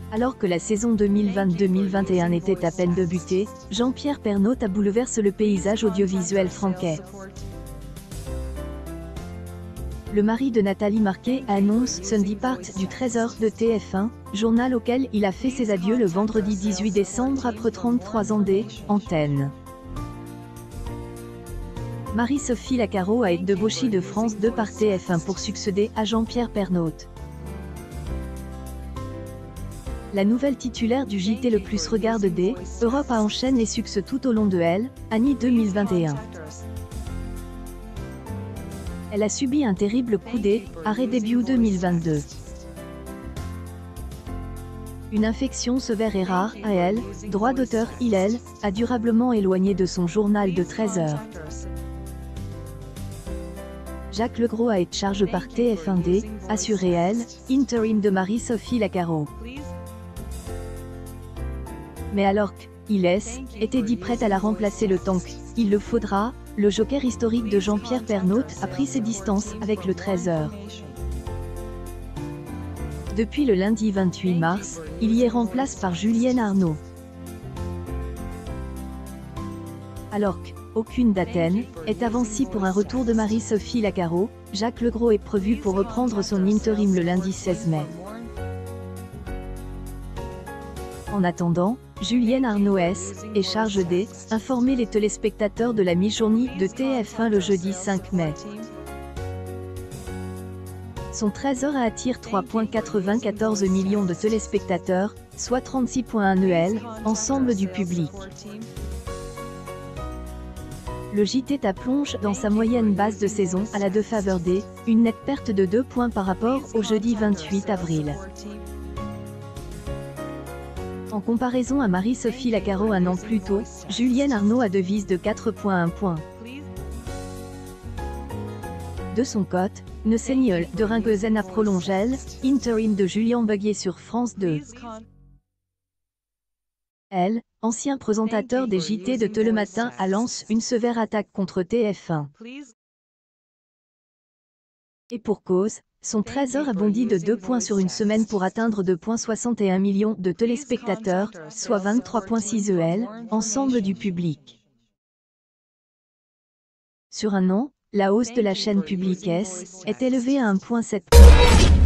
Alors que la saison 2020-2021 était à peine débutée, Jean-Pierre Pernaut bouleverse le paysage audiovisuel franquais. Le mari de Nathalie Marquet annonce son départ du Trésor de TF1, journal auquel il a fait ses adieux le vendredi 18 décembre après 33 ans d'antenne. Marie-Sophie Lacaro a été débauchée de France 2 par TF1 pour succéder à Jean-Pierre Pernaut. La nouvelle titulaire du JT le plus regardé Europe enchaîne les succès tout au long de l'année 2021. Elle a subi un terrible coup d'arrêt début 2022. Une infection sévère et rare à elle, droit d'auteur elle, a durablement éloigné de son journal de 13 heures. Jacques Legros a été chargé par TF1 assuré elle, intérim de Marie-Sophie Lacaro. Mais alors qu'il était dit prête à la remplacer le temps qu'il le faudra, le joker historique de Jean-Pierre Pernaut a pris ses distances avec le 13 heures. Depuis le lundi 28 mars, il y est remplacé par Julienne Arnaud. Alors qu'aucune date est avancée pour un retour de Marie-Sophie Lacaro, Jacques Legros est prévu pour reprendre son intérim le lundi 16 mai. En attendant, Julienne Arnaud est chargée d'informer les téléspectateurs de la mi-journée de TF1 le jeudi 5 mai. Son 13h attire 3,94 millions de téléspectateurs, soit 36,1 ensemble du public. Le JT plonge dans sa moyenne basse de saison à la défaveur une nette perte de 2 points par rapport au jeudi 28 avril. En comparaison à Marie-Sophie Lacaro un an plus tôt, Julienne Arnaud a devise de 4,1 points. De son côté, une seigneur de Ringuezen a prolongé l'intérim de Julien Beguier sur France 2. Elle, ancien présentateur des JT de Telematin, a lancé une sévère attaque contre TF1. Et pour cause, son 13 heures a bondi de 2 points sur une semaine pour atteindre 2,61 millions de téléspectateurs, soit 23,6 ensemble du public. Sur un an, la hausse de la chaîne publique est élevée à 1,7 points.